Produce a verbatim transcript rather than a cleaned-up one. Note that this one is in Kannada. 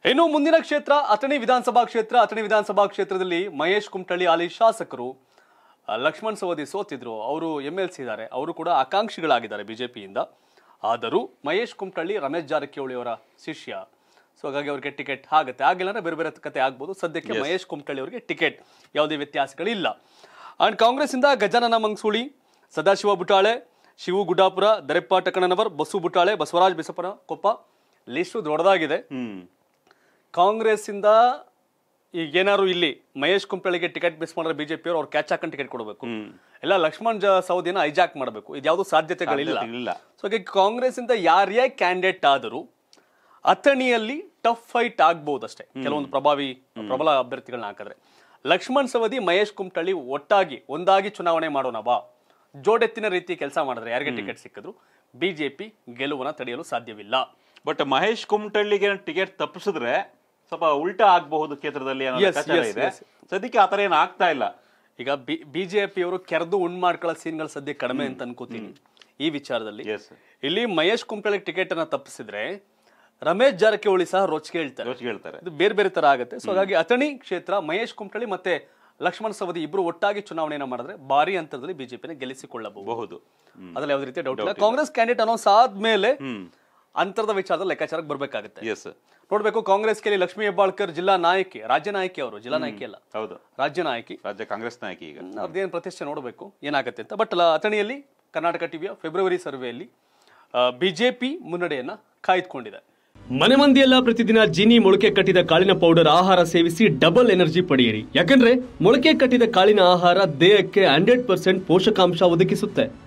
ಇನ್ನು ಮುಂದಿನ ಕ್ಷೇತ್ರ ಅಥಣಿ ವಿಧಾನಸಭಾ ಕ್ಷೇತ್ರ. ಅಥಣಿ ವಿಧಾನಸಭಾ ಕ್ಷೇತ್ರದಲ್ಲಿ ಮಹೇಶ್ ಕುಮಟಳ್ಳಿ ಹಾಲಿ ಶಾಸಕರು ಲಕ್ಷ್ಮಣ್ ಸವದಿ ಸೋತಿದ್ರು. ಅವರು ಎಂ ಎಲ್ ಸಿ ಇದ್ದಾರೆ, ಅವರು ಕೂಡ ಆಕಾಂಕ್ಷಿಗಳಾಗಿದ್ದಾರೆ ಬಿಜೆಪಿಯಿಂದ. ಆದರೂ ಮಹೇಶ್ ಕುಮಟಳ್ಳಿ ರಮೇಶ್ ಜಾರಕಿಹೊಳಿ ಅವರ ಶಿಷ್ಯ, ಸೊ ಹಾಗಾಗಿ ಅವರಿಗೆ ಟಿಕೆಟ್ ಆಗುತ್ತೆ. ಆಗಿಲ್ಲ ಅಂದ್ರೆ ಬೇರೆ ಬೇರೆ ಕತೆ ಆಗ್ಬೋದು. ಸದ್ಯಕ್ಕೆ ಮಹೇಶ್ ಕುಮಟಳ್ಳಿ ಅವರಿಗೆ ಟಿಕೆಟ್, ಯಾವುದೇ ವ್ಯತ್ಯಾಸಗಳಿಲ್ಲ. ಅಂಡ್ ಕಾಂಗ್ರೆಸ್ ಇಂದ ಗಜಾನನ ಮಂಗಸೂಳಿ, ಸದಾಶಿವ ಬುಟಾಳೆ, ಶಿವು ಗುಡ್ಡಾಪುರ, ದರೆಪ್ಪ ಟಕಣನವರ್, ಬಸು ಬುಟಾಳೆ, ಬಸವರಾಜ್ ಬಿಸಪನ ಕೊಪ್ಪ, ಲಿಸ್ಟು ದೊಡ್ಡದಾಗಿದೆ. ಕಾಂಗ್ರೆಸ್ ಇಂದ ಈಗ ಏನಾದ್ರು ಇಲ್ಲಿ ಮಹೇಶ್ ಕುಮಟಳ್ಳಿಗೆ ಟಿಕೆಟ್ ಮಿಸ್ ಮಾಡಿದ್ರೆ ಬಿಜೆಪಿ ಅವರು ಅವ್ರು ಕ್ಯಾಚ್ ಹಾಕೊಂಡು ಟಿಕೆಟ್ ಕೊಡಬೇಕು, ಎಲ್ಲ ಲಕ್ಷ್ಮಣ್ ಸವದಿನ ಹೈಜಾಕ್ ಮಾಡಬೇಕು. ಇದ್ಯಾವುದು ಸಾಧ್ಯತೆಗಳಿಲ್ಲ. ಸೊ ಹಾಗಾಗಿ ಕಾಂಗ್ರೆಸ್ ಇಂದ ಯಾರೇ ಕ್ಯಾಂಡಿಡೇಟ್ ಆದರೂ ಅಥಣಿಯಲ್ಲಿ ಟಫ್ ಫೈಟ್ ಆಗ್ಬಹುದು ಅಷ್ಟೇ, ಕೆಲವೊಂದು ಪ್ರಭಾವಿ ಪ್ರಬಲ ಅಭ್ಯರ್ಥಿಗಳನ್ನ ಹಾಕಿದ್ರೆ. ಲಕ್ಷ್ಮಣ್ ಸವದಿ, ಮಹೇಶ್ ಕುಮಟಳ್ಳಿ ಒಟ್ಟಾಗಿ ಒಂದಾಗಿ ಚುನಾವಣೆ ಮಾಡೋಣ ಬಾ, ಜೋಡೆತ್ತಿನ ರೀತಿ ಕೆಲಸ ಮಾಡಿದ್ರೆ ಯಾರಿಗೆ ಟಿಕೆಟ್ ಸಿಕ್ಕಿದ್ರು ಬಿಜೆಪಿ ಗೆಲುವನ್ನ ತಡೆಯಲು ಸಾಧ್ಯವಿಲ್ಲ. ಬಟ್ ಮಹೇಶ್ ಕುಮಟಳ್ಳಿಗೆ ಟಿಕೆಟ್ ತಪ್ಪಿಸಿದ್ರೆ ಸ್ವಲ್ಪ ಉಲ್ಟಾ ಆಗಬಹುದು ಕ್ಷೇತ್ರದಲ್ಲಿ. ಸದ್ಯಕ್ಕೆ ಆತರ ಏನು ಆಗ್ತಾ ಇಲ್ಲ. ಈಗ ಬಿಜೆಪಿ ಅವರು ಕೆರೆದು ಉಣ್ ಮಾಡ್ಕೊಳ್ಳೋ ಸೀನ್ಗಳು ಸದ್ಯ ಕಡಿಮೆ ಅಂತ ಅನ್ಕೋತೀನಿ ಈ ವಿಚಾರದಲ್ಲಿ. ಇಲ್ಲಿ ಮಹೇಶ್ ಕುಮಟಳ್ಳಿ ಟಿಕೆಟ್ ಅನ್ನ ತಪ್ಪಿಸಿದ್ರೆ ರಮೇಶ್ ಜಾರಕಿಹೊಳಿ ಸಹ ರೊಚ್ಚಿಗೆ ಹೇಳ್ತಾರೆ. ಇದು ಬೇರೆ ಬೇರೆ ತರ ಆಗುತ್ತೆ. ಸೊ ಹಾಗಾಗಿ ಅಥಣಿ ಕ್ಷೇತ್ರ ಮಹೇಶ್ ಕುಮಟಳ್ಳಿ ಮತ್ತೆ ಲಕ್ಷ್ಮಣ್ ಸವದಿ ಇಬ್ರು ಒಟ್ಟಾಗಿ ಚುನಾವಣೆಯನ್ನು ಮಾಡಿದ್ರೆ ಭಾರಿ ಅಂತರದಲ್ಲಿ ಬಿಜೆಪಿನ ಗೆಲ್ಲಿಸಿಕೊಳ್ಳಬಹುದು. ಅದ್ರಲ್ಲಿ ಯಾವುದೇ ರೀತಿಯ ಡೌಟ್ ಇಲ್ಲ. ಕಾಂಗ್ರೆಸ್ ಕ್ಯಾಂಡಿಡೇಟ್ ಅನೌನ್ಸ್ ಆದ್ಮೇಲೆ ಅಂತರದ ವಿಚಾರದಲ್ಲಿ ಲೆಕ್ಕಾಚಾರಕ್ಕೆ ಬರ್ಬೇಕಾಗುತ್ತೆ. ನೋಡ್ಬೇಕು, ಕಾಂಗ್ರೆಸ್ಗೆ ಲಕ್ಷ್ಮೀ ಹೆಬ್ಬಾಳ್ಕರ್ ಜಿಲ್ಲಾ ನಾಯಕಿ, ರಾಜ್ಯ ನಾಯಕಿ, ಅವರು ಜಿಲ್ಲಾ ನಾಯಕಿ ಅಲ್ಲ, ಹೌದು ರಾಜ್ಯ ನಾಯಕಿ, ರಾಜ್ಯ ಕಾಂಗ್ರೆಸ್ ನಾಯಕಿ. ಈಗ ಅವ್ರದ್ದೇನು ಪ್ರತಿಷ್ಠೆ ನೋಡಬೇಕು ಏನಾಗುತ್ತೆ ಅಂತ. ಬಟ್ ಅಥಣಿಯಲ್ಲಿ ಕರ್ನಾಟಕ ಟಿವಿಯ ಫೆಬ್ರವರಿ ಸರ್ವೆಯಲ್ಲಿ ಬಿಜೆಪಿ ಮುನ್ನಡೆಯನ್ನ ಕಾಯ್ದುಕೊಂಡಿದೆ. ಮನೆ ಮಂದಿಯೆಲ್ಲ ಪ್ರತಿದಿನ ಜಿನಿ ಮೊಳಕೆ ಕಟ್ಟಿದ ಕಾಳಿನ ಪೌಡರ್ ಆಹಾರ ಸೇವಿಸಿ ಡಬಲ್ ಎನರ್ಜಿ ಪಡೆಯಿರಿ. ಯಾಕಂದ್ರೆ ಮೊಳಕೆ ಕಟ್ಟಿದ ಕಾಳಿನ ಆಹಾರ ದೇಹಕ್ಕೆ ಹಂಡ್ರೆಡ್ ಪರ್ಸೆಂಟ್ ಪೋಷಕಾಂಶ ಒದಗಿಸುತ್ತೆ.